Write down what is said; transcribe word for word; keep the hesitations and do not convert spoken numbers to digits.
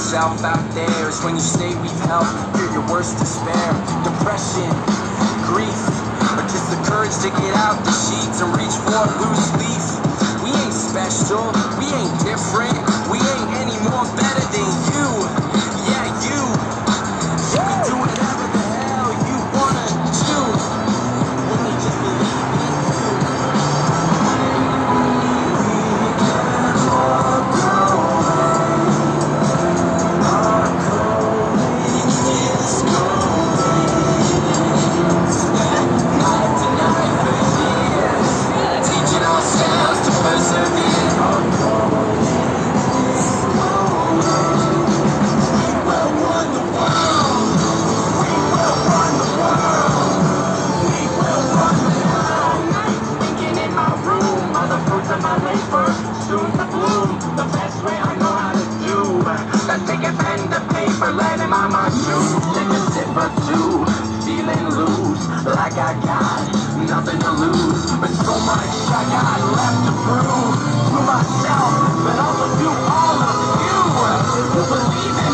yourself out there is when you say we've helped. Fear your worst despair, depression, grief, or just the courage to get out the sheets and reach for a loose leaf. We ain't special, we ain't different, we ain't any more better than you. Yeah, you. You can do whatever the hell you wanna do. When you just believe in you. Soon to bloom, the best way I know how to do. Let's take a pen to paper, let him on my shoes. Take a sip or two, feeling loose, like I got nothing to lose. But so much I got left to prove to myself, but also to all of you who believe it.